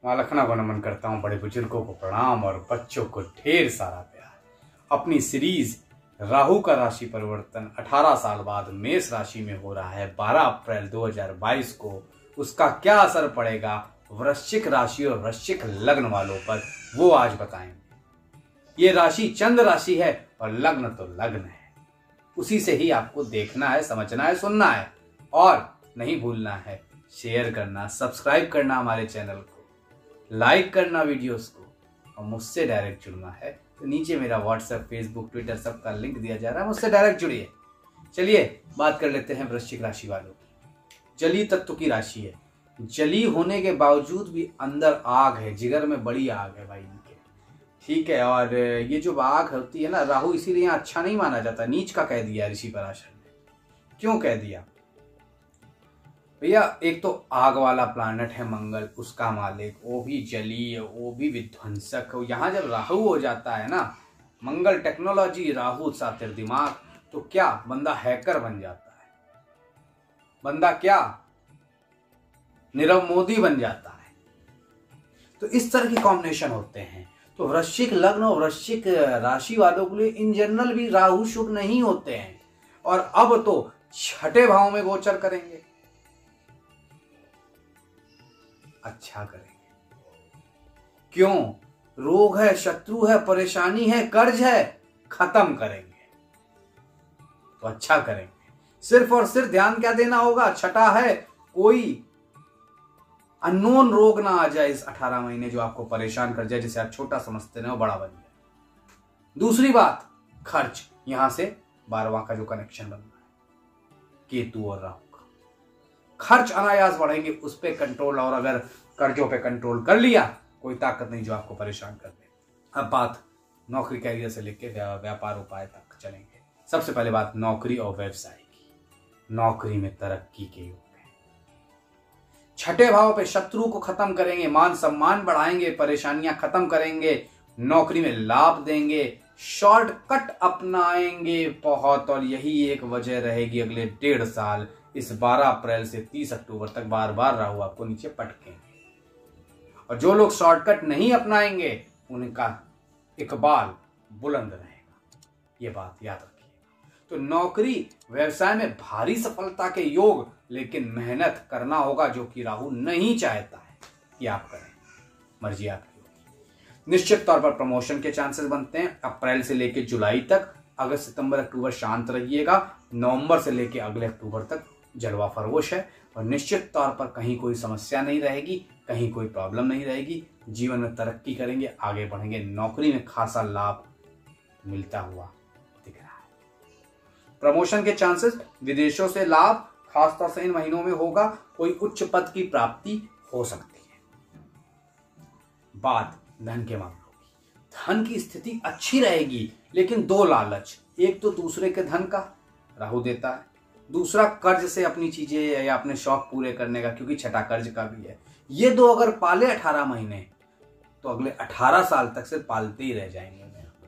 माँ लखना को नमन करता हूँ, बड़े बुजुर्गों को प्रणाम और बच्चों को ढेर सारा प्यार। अपनी सीरीज राहु का राशि परिवर्तन 18 साल बाद मेष राशि में हो रहा है 12 अप्रैल 2022 को। उसका क्या असर पड़ेगा वृश्चिक राशि और वृश्चिक लग्न वालों पर, वो आज बताएंगे। ये राशि चंद्र राशि है और लग्न तो लग्न है। उसी से ही आपको देखना है, समझना है, सुनना है और नहीं भूलना है शेयर करना, सब्सक्राइब करना हमारे चैनल को, लाइक करना वीडियोस को और मुझसे डायरेक्ट जुड़ना है तो नीचे मेरा व्हाट्सएप, फेसबुक, ट्विटर सबका लिंक दिया जा रहा है, मुझसे डायरेक्ट जुड़िए। चलिए बात कर लेते हैं वृश्चिक राशि वालों की। जलीय तत्व की राशि है, जलीय होने के बावजूद भी अंदर आग है, जिगर में बड़ी आग है भाई इनके, ठीक है। और ये जो आग होती है ना, राहु इसीलिए यहाँ अच्छा नहीं माना जाता, नीच का कह दिया ऋषि पराशर ने। क्यों कह दिया भैया? एक तो आग वाला प्लैनेट है मंगल, उसका मालिक, वो भी जलीय, वो भी विध्वंसक। यहाँ जब राहु हो जाता है ना, मंगल टेक्नोलॉजी, राहु सातिर दिमाग, तो क्या बंदा हैकर बन जाता है, बंदा क्या नीरव मोदी बन जाता है। तो इस तरह की कॉम्बिनेशन होते हैं। तो वृश्चिक लग्न और वृश्चिक राशि वालों के लिए इन जनरल भी राहु शुभ नहीं होते हैं और अब तो छठे भाव में गोचर करेंगे। अच्छा करेंगे क्यों? रोग है, शत्रु है, परेशानी है, कर्ज है, खत्म करेंगे तो अच्छा करेंगे। सिर्फ और सिर्फ ध्यान क्या देना होगा? छठा है, कोई अननोन रोग ना आ जाए इस 18 महीने जो आपको परेशान कर जाए, जिसे आप छोटा समझते हैं वो बड़ा बन जाए। दूसरी बात, खर्च, यहां से 12वां का जो कनेक्शन बन रहा है केतु और राहु का, खर्च अनायास बढ़ेंगे, उस पर कंट्रोल। और अगर कर्जों पे कंट्रोल कर लिया, कोई ताकत नहीं जो आपको परेशान कर दे। अब बात नौकरी कैरियर से लेकर व्यापार उपाय तक चलेंगे। सबसे पहले बात नौकरी और व्यवसाय की। नौकरी में तरक्की के योग है। छठे भाव पे शत्रु को खत्म करेंगे, मान सम्मान बढ़ाएंगे, परेशानियां खत्म करेंगे, नौकरी में लाभ देंगे, शॉर्टकट अपनाएंगे बहुत। और यही एक वजह रहेगी अगले 1.5 साल, इस 12 अप्रैल से 30 अक्टूबर तक बार बार राहु आपको नीचे पटकेंगे। और जो लोग शॉर्टकट नहीं अपनाएंगे उनका इकबाल बुलंद रहेगा, ये बात याद रखिएगा। तो नौकरी व्यवसाय में भारी सफलता के योग, लेकिन मेहनत करना होगा जो कि राहु नहीं चाहता है कि आप करें, मर्जी आपकी होगी। निश्चित तौर पर प्रमोशन के चांसेस बनते हैं अप्रैल से लेकर जुलाई तक। अगस्त, सितंबर, अक्टूबर शांत रहिएगा। नवंबर से लेकर अगले अक्टूबर तक जलवा फरोश है और निश्चित तौर पर कहीं कोई समस्या नहीं रहेगी, कहीं कोई प्रॉब्लम नहीं रहेगी। जीवन में तरक्की करेंगे, आगे बढ़ेंगे, नौकरी में खासा लाभ मिलता हुआ दिख रहा है। प्रमोशन के चांसेस, विदेशों से लाभ खासतौर से इन महीनों में होगा, कोई उच्च पद की प्राप्ति हो सकती है। बात धन के मामलों की, धन की स्थिति अच्छी रहेगी, लेकिन दो लालच, एक तो दूसरे के धन का राहु देता है, दूसरा कर्ज से अपनी चीजें या अपने शौक पूरे करने का, क्योंकि छठा कर्ज का भी है। ये दो अगर पाले 18 महीने तो अगले 18 साल तक से पालते ही रह जाएंगे।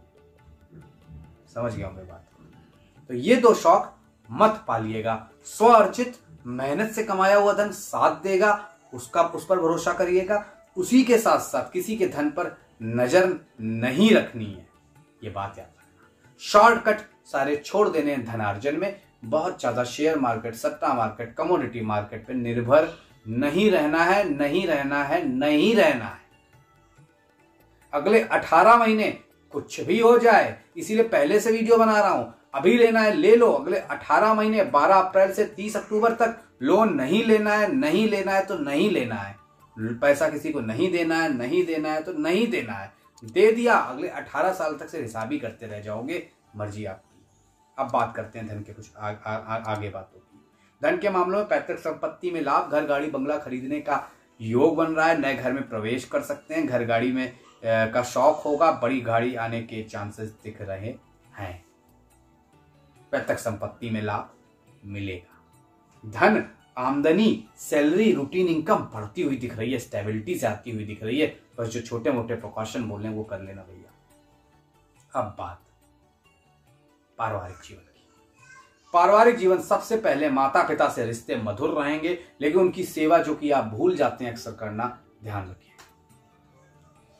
समझ गया होंगे बात। तो ये दो शौक मत पालिएगा। स्व अर्जित मेहनत से कमाया हुआ धन साथ देगा, उस पर भरोसा करिएगा। उसी के साथ साथ किसी के धन पर नजर नहीं रखनी है, ये बात याद रखना। शॉर्टकट सारे छोड़ देने हैं धनार्जन में। बहुत ज्यादा शेयर मार्केट, सट्टा मार्केट, कमोडिटी मार्केट पे निर्भर नहीं रहना है, नहीं रहना है, नहीं रहना है। अगले 18 महीने कुछ भी हो जाए, इसीलिए पहले से वीडियो बना रहा हूं। अभी लेना है ले लो, अगले 18 महीने 12 अप्रैल से 30 अक्टूबर तक लोन नहीं लेना है, नहीं लेना है तो नहीं लेना है। पैसा किसी को नहीं देना है, नहीं देना है तो नहीं देना है। दे दिया, अगले 18 साल तक से हिसाब ही करते रह जाओगे, मर्जी आपकी। अब बात करते हैं धन के कुछ आगे बातों की। धन के मामलों में पैतृक संपत्ति में लाभ, घर, गाड़ी, बंगला खरीदने का योग बन रहा है। नए घर में प्रवेश कर सकते हैं, घर, गाड़ी में का शौक होगा, बड़ी गाड़ी आने के चांसेस दिख रहे हैं। पैतृक संपत्ति में लाभ मिलेगा। धन, आमदनी, सैलरी, रूटीन इनकम बढ़ती हुई दिख रही है, स्टेबिलिटी से आती हुई दिख रही है। बस जो छोटे मोटे प्रिकॉशन बोल रहे हैं वो कर लेना भैया। अब बात पारिवारिक जीवन की। पारिवारिक जीवन सबसे पहले माता पिता से रिश्ते मधुर रहेंगे, लेकिन उनकी सेवा जो कि आप भूल जाते हैं अक्सर करना, ध्यान रखिए।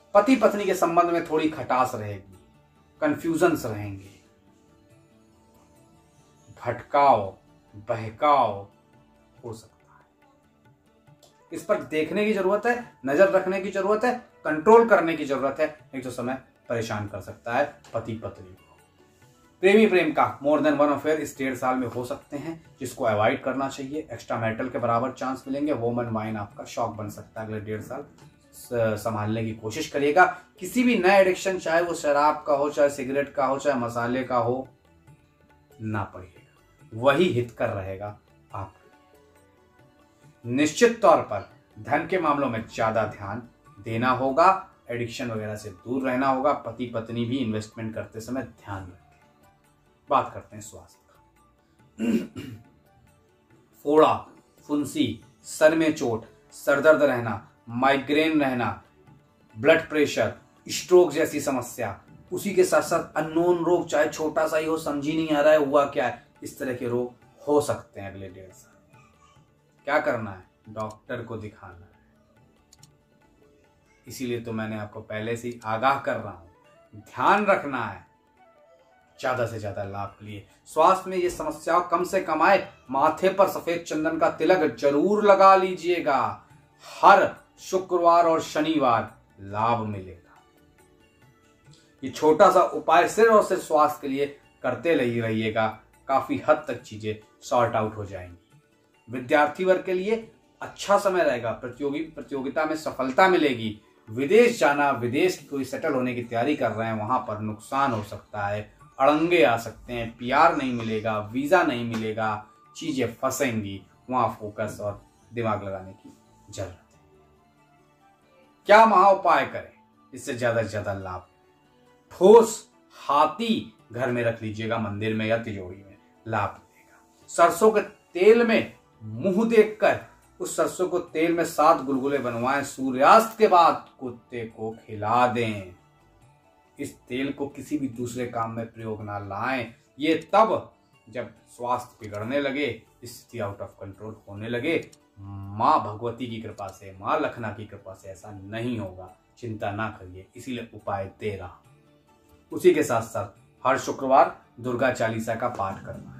पति पत्नी के संबंध में थोड़ी खटास रहेगी, कंफ्यूजन्स रहेंगे, भटकाव बहकाव हो सकता है। इस पर देखने की जरूरत है, नजर रखने की जरूरत है, कंट्रोल करने की जरूरत है, नहीं तो समय परेशान कर सकता है पति पत्नी को। प्रेमी प्रेम का मोर देन वन अफेयर इस 1.5 साल में हो सकते हैं, जिसको अवॉइड करना चाहिए। एक्स्ट्रा मैरिटल के बराबर चांस मिलेंगे। वोमन वाइन आपका शौक बन सकता है। अगले 1.5 साल संभालने की कोशिश करिएगा। किसी भी नए एडिक्शन, चाहे वो शराब का हो, चाहे सिगरेट का हो, चाहे मसाले का हो, ना पड़िएगा, वही हितकर रहेगा आपके। निश्चित तौर पर धन के मामलों में ज्यादा ध्यान देना होगा, एडिक्शन वगैरह से दूर रहना होगा। पति पत्नी भी इन्वेस्टमेंट करते समय ध्यान रखें। बात करते हैं स्वास्थ्य का। फोड़ा, फुंसी, सर में चोट, सरदर्द रहना, माइग्रेन रहना, ब्लड प्रेशर, स्ट्रोक जैसी समस्या, उसी के साथ साथ अननोन रोग, चाहे छोटा सा ही हो, समझ ही नहीं आ रहा है हुआ क्या है, इस तरह के रोग हो सकते हैं अगले 1.5 साल। क्या करना है? डॉक्टर को दिखाना है। इसीलिए तो मैंने आपको पहले से ही आगाह कर रहा हूं, ध्यान रखना है ज्यादा से ज्यादा लाभ के लिए। स्वास्थ्य में ये समस्याओं कम से कम आए, माथे पर सफेद चंदन का तिलक जरूर लगा लीजिएगा। हर शुक्रवार और शनिवार लाभ मिलेगा। ये छोटा सा उपाय सिर्फ और सिर्फ स्वास्थ्य के लिए करते रहिएगा, काफी हद तक चीजें सॉर्ट आउट हो जाएंगी। विद्यार्थी वर्ग के लिए अच्छा समय रहेगा, प्रतियोगिता में सफलता मिलेगी। विदेश जाना, विदेश की कोई सेटल होने की तैयारी कर रहे हैं, वहां पर नुकसान हो सकता है, अड़ंगे आ सकते हैं, पीआर नहीं मिलेगा, वीजा नहीं मिलेगा, चीजें फंसेंगी। वहां फोकस और दिमाग लगाने की जरूरत है। क्या महा उपाय करें इससे ज्यादा से ज्यादा लाभ? ठोस हाथी घर में रख लीजिएगा, मंदिर में या तिजोरी में, लाभ मिलेगा। सरसों के तेल में मुंह देखकर उस सरसों को तेल में 7 गुलगुले बनवाएं, सूर्यास्त के बाद कुत्ते को खिला दें। इस तेल को किसी भी दूसरे काम में प्रयोग ना लाएं। ये तब जब स्वास्थ्य बिगड़ने लगे, स्थिति आउट ऑफ कंट्रोल होने लगे। मां भगवती की कृपा से, मां लखना की कृपा से ऐसा नहीं होगा, चिंता ना करिए। इसीलिए उपाय दे रहा। उसी के साथ साथ हर शुक्रवार दुर्गा चालीसा का पाठ करना है।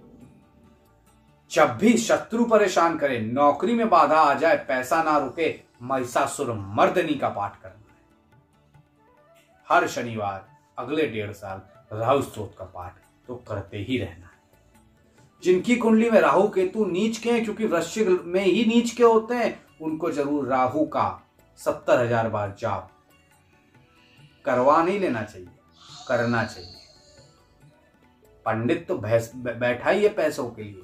जब भी शत्रु परेशान करे, नौकरी में बाधा आ जाए, पैसा ना रुके, महिषासुर मर्दनी का पाठ करना है। हर शनिवार अगले 1.5 साल राहु स्तोत्र का पाठ तो करते ही रहना है। जिनकी कुंडली में राहु केतु नीच के हैं, क्योंकि वृश्चिक में ही नीच के होते हैं, उनको जरूर राहु का 70,000 बार जाप करवा नहीं लेना चाहिए, करना चाहिए। पंडित तो बैठा ही है पैसों के लिए,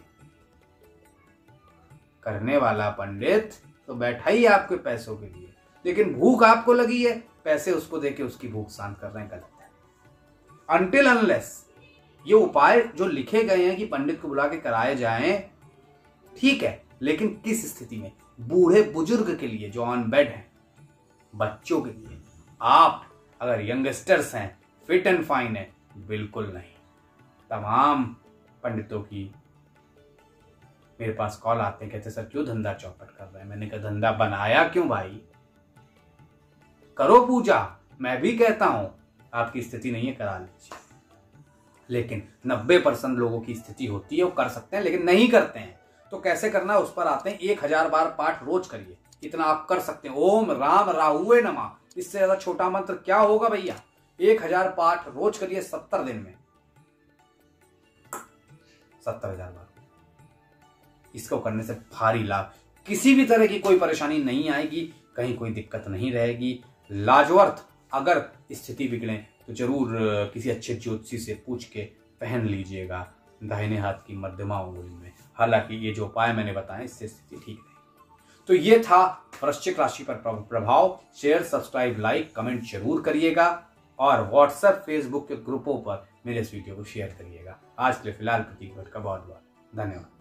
करने वाला पंडित तो बैठा ही है आपके पैसों के लिए, लेकिन भूख आपको लगी है, पैसे उसको देके उसकी भूख शांत कर रहे हैं, गलत है। अनटिल अनलेस ये उपाय जो लिखे गए हैं कि पंडित को बुला के कराए जाएं, ठीक है, लेकिन किस स्थिति में? बूढ़े बुजुर्ग के लिए जो ऑन बेड हैं, बच्चों के लिए। आप अगर यंगस्टर्स हैं, फिट एंड फाइन है, बिल्कुल नहीं। तमाम पंडितों की मेरे पास कॉल आते हैं, कहते सर क्यों धंधा चौपट कर रहे हैं? मैंने कहा धंधा बनाया क्यों भाई, करो पूजा। मैं भी कहता हूं आपकी स्थिति नहीं है, करा लीजिए, लेकिन 90% लोगों की स्थिति होती है, वो कर सकते हैं लेकिन नहीं करते हैं। तो कैसे करना है उस पर आते हैं। 1000 बार पाठ रोज करिए, इतना आप कर सकते हैं। ओम राम राहुए नमः, इससे ज्यादा छोटा मंत्र क्या होगा भैया। 1000 पाठ रोज करिए 70 दिन में, 70,000 बार। इसको करने से भारी लाभ, किसी भी तरह की कोई परेशानी नहीं आएगी, कहीं कोई दिक्कत नहीं रहेगी। लाजवर्थ अगर स्थिति बिगड़े तो जरूर किसी अच्छे ज्योतिषी से पूछ के पहन लीजिएगा दाहिने हाथ की मध्यमा उंगली में। हालांकि ये जो उपाय मैंने बताए इससे स्थिति ठीक नहीं। तो ये था वृश्चिक राशि पर प्रभाव। शेयर, सब्सक्राइब, लाइक, कमेंट जरूर करिएगा और व्हाट्सएप, फेसबुक के ग्रुपों पर मेरे इस वीडियो को शेयर करिएगा। आज के लिए फिलहाल प्रतीक भट्ट का बहुत बहुत धन्यवाद।